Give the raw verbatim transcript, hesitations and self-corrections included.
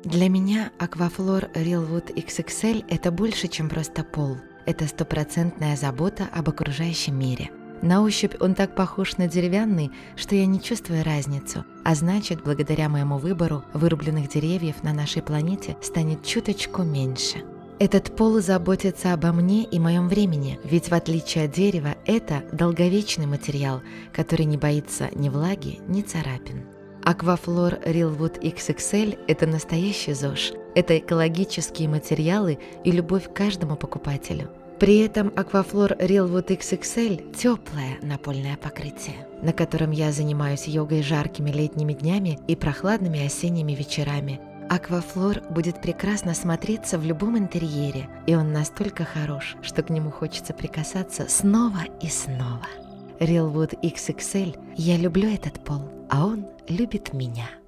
Для меня Aquaphor Real Wood икс икс эль – это больше, чем просто пол. Это стопроцентная забота об окружающем мире. На ощупь он так похож на деревянный, что я не чувствую разницу, а значит, благодаря моему выбору, вырубленных деревьев на нашей планете станет чуточку меньше. Этот пол заботится обо мне и моем времени, ведь в отличие от дерева, это долговечный материал, который не боится ни влаги, ни царапин. Aquaphor Real Wood икс икс эль – это настоящий ЗОЖ. Это экологические материалы и любовь к каждому покупателю. При этом Aquaphor Real Wood икс икс эль – теплое напольное покрытие, на котором я занимаюсь йогой жаркими летними днями и прохладными осенними вечерами. Aquaphor будет прекрасно смотреться в любом интерьере, и он настолько хорош, что к нему хочется прикасаться снова и снова. Real Wood икс икс эль – я люблю этот пол, а он любит меня.